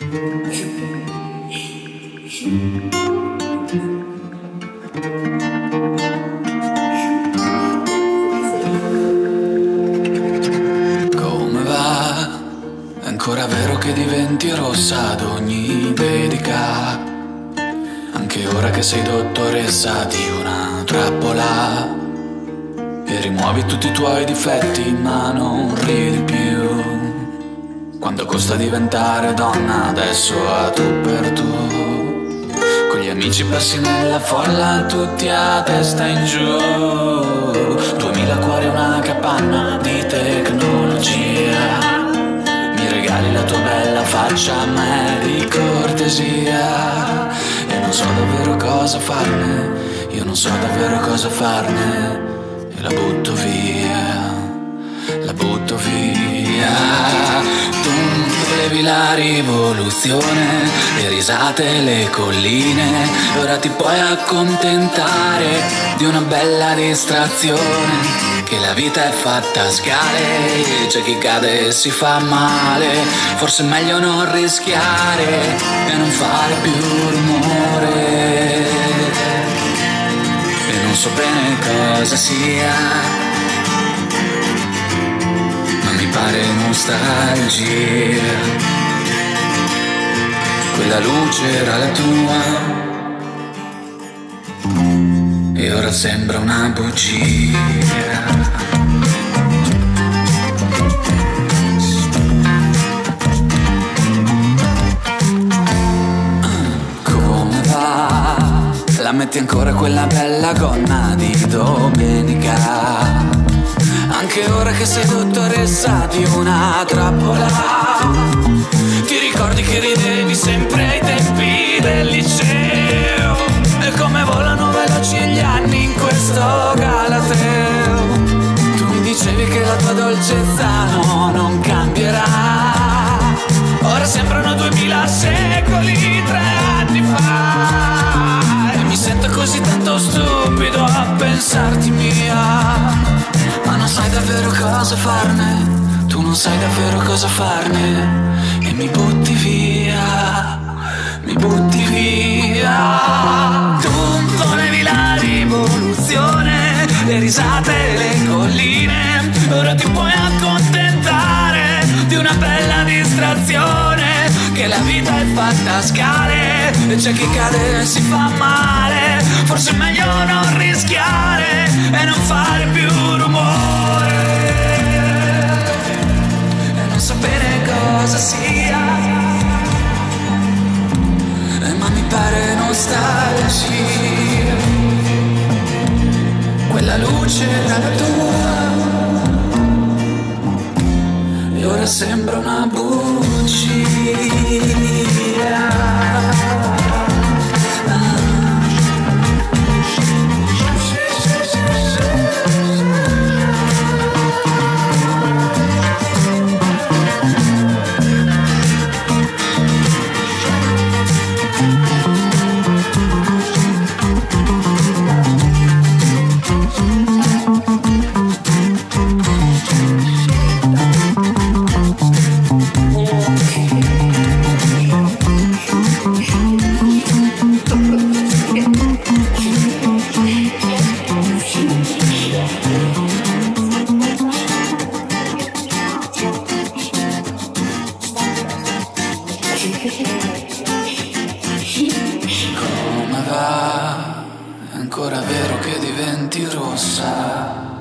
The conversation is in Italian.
Come va? È ancora vero che diventi rossa ad ogni dedica, anche ora che sei dottoressa di una trappola, e rimuovi tutti i tuoi difetti ma non ridi più. Quanto costa diventare donna adesso a tu per tu? Con gli amici passi nella folla tutti a testa in giù. 2000 cuori e una capanna di tecnologia. Mi regali la tua bella faccia a me di cortesia. E non so davvero cosa farne, io non so davvero cosa farne. E la butto via, la butto via. Tu volevi la rivoluzione, le risate, le colline, ora ti puoi accontentare di una bella distrazione. Che la vita è fatta a scale, c'è chi cade e si fa male. Forse è meglio non rischiare e non fare più rumore. E non so bene cosa sia, mi pare nostalgia. Quella luce era la tua e ora sembra una bugia. Come va? La metti ancora quella bella gonna di domenica? Anche ora che sei dottoressa di una trappola, ti ricordi che ridevi sempre ai tempi del liceo? E come volano veloci gli anni in questo galateo. Tu mi dicevi che la tua dolcezza no, non cambierà. Ora sembrano 2000 secoli, 3 anni fa. E mi sento così tanto stupido a pensarti mia. Ma non sai davvero cosa farne, tu non sai davvero cosa farne. E mi butti via, mi butti via. Tu volevi la rivoluzione, le risate, le colline, ora ti puoi accontentare di una bella distrazione. Che la vita è fatta a scale e c'è chi cade e si fa male. Forse è meglio non rischiare e non fare più rumore. E non so bene cosa sia, ma mi pare nostalgia. Quella luce era la tua e ora sembra una bugia. Come va? È ancora vero che diventi rossa